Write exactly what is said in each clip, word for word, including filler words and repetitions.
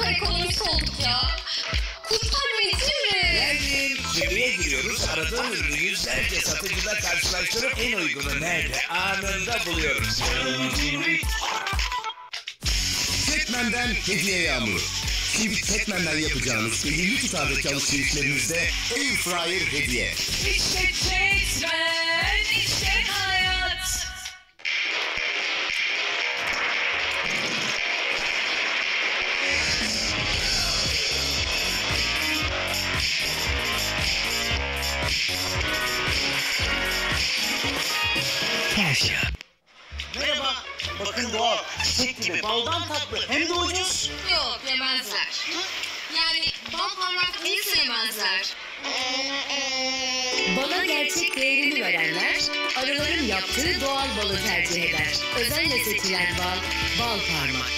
kadar ekonomik olduk ya. Kurtar beni Cimri. Geldim. Cimri'ye giriyoruz. Aradığım ürünü yüzlerce satıcıda karşılaştırıp en uygunu nerede anında buluyoruz. Petmen'den hediye yağmuru. Şimdi Petmen'den yapacağınız elli tutardaki alışverişlerinizde Air Fryer hediye. İşte Petmen, işte hayat. Kaşya. Merhaba. Bakın doğal. Çiçek gibi baldan tatlı. Hem de ucuz. Yok yemezler. Yani bal parmaklıyı yemezler. Bala gerçek değerini verenler, arıların yaptığı doğal balı tercih eder. Özenle seçilen bal, bal parmak.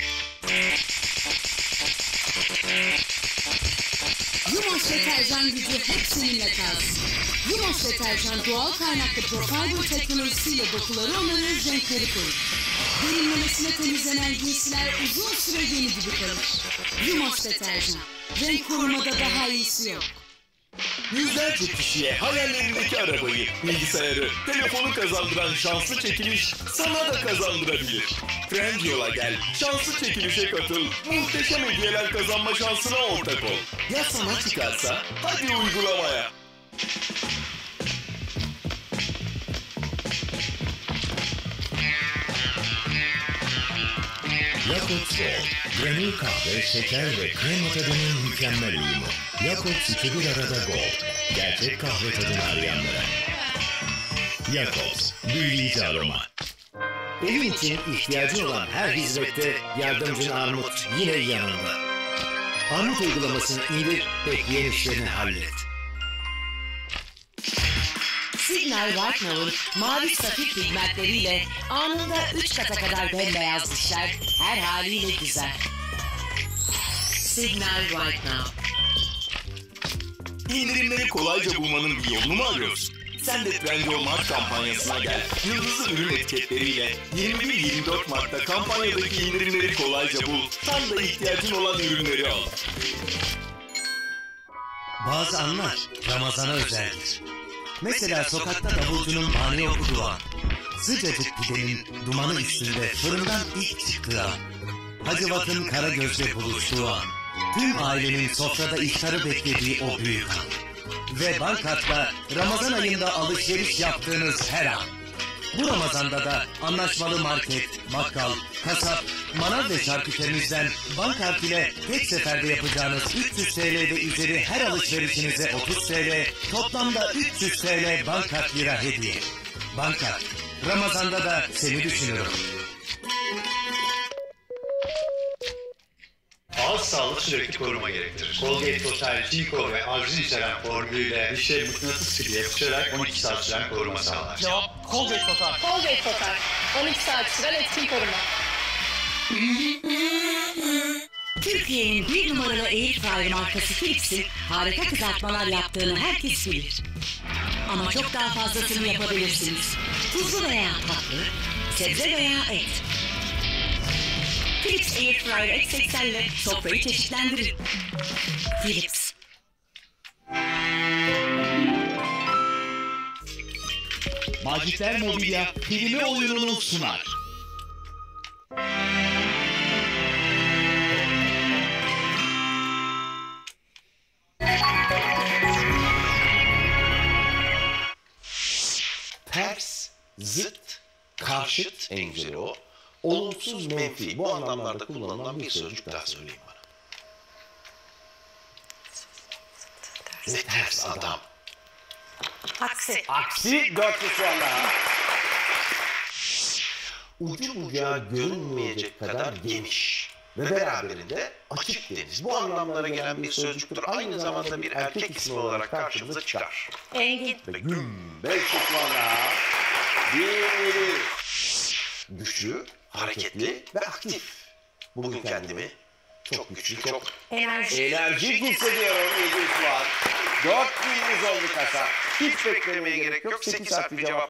Yumaş deterjan gücü hep seninle kalsın. Yumaş deterjan doğal kaynaklı Profiber teknolojisiyle dokuları onarır, renkleri korur. Derinlemesine temizlenen giysiler uzun süre yeni gibi kalır. Yumaş deterjan, renk korumada daha iyisi yok. Yüzlerce kişiye hayallerindeki arabayı, bilgisayarı, telefonu kazandıran şanslı çekiliş sana da kazandırabilir. Trendyol'a gel, şanslı çekilişe katıl, muhteşem hediyeler kazanma şansına ortak ol. Ya sana çıkarsa? Hadi uygulamaya. Jacobs Gold, granül kahve, şeker ve krema tadının mükemmel uyumu. Jacobs iki bir arada Gold, gerçek kahve tadını arayanlara. Jacobs, büyüleyici aroma. Evin için ihtiyacı olan her hizmette yardımcın Armut yine yanında. Armut uygulamasını indir, bekleyen işlerini hallet. Signal Whitenaw'ın mavi safir pigmentleriyle anında üç kata kadar bembeyaz dişler, her haliyle güzel. Signal Whitenaw. İndirimleri kolayca bulmanın bir yolunu mu arıyorsun? Sen de Trendyol Mart kampanyasına gel. Yıldızlı ürün etiketleriyle yirmi bir yirmi dört Mart'ta kampanyadaki indirimleri kolayca bul. Tam da ihtiyacın olan ürünleri al. Bazı anlar Ramazan'a özeldir. Mesela sokakta davulcunun mani okuduğu an. Sıcacık pidenin dumanı üstünde fırından ilk çıktığı an. Hacivat'ın kara gözle buluştuğu an. Tüm ailenin sofrada iftarı beklediği o büyük an. Ve Bankart'ta Ramazan ayında alışveriş yaptığınız her an. Bu Ramazan'da da anlaşmalı market, bakkal, kasap, manav ve şarküterimizden Bankart ile tek seferde yapacağınız üç yüz TL ve üzeri her alışverişinize otuz TL, toplamda üç yüz TL Bankart lira hediye. Bankart, Ramazan'da da seni düşünüyorum. Ağız sağlığı sürekli koruma gerektirir. Colgate Total, Chico ve argin içeren formülüyle dişleri mıknatıs gibi yapışarak on iki saat süren koruma sağlar. Cevap Colgate Total. Colgate Total. on iki saat süren etkin koruma. Türkiye'nin bir numaralı Air Fryer markası Philips'in harika kızartmalar yaptığını herkes bilir. Ama çok daha fazlasını yapabilirsiniz. Tuzlu veya tatlı, sebze veya et. Philips Air Fryer X seksen ile sofrayı çeşitlendirin. Philips. Magikler Mobilya kelime oyununu sunar. Ters, zıt, karşıt engeli o. Olumsuz, menfi, bu anlamlarda kullanılan bir sözcük daha söyleyin bana. Ne ters adam. Aksi. Aksi dört puanla. Ucu bucağı görünmeyecek kadar geniş ve beraberinde açık deniz. Bu anlamlara gelen bir sözcüktür. Aynı zamanda bir erkek ismi olarak karşımıza çıkar. Engin. Ve güm, beş puanla. Bir, güçlü, hareketli ve aktif. Bugün kendimi çok güçlü, çok Enerji. enerjik hissediyorum. yedi puan. dört biyiniz oldu kasa. Hiç beklemeye gerek yok. sekiz harfli cevap.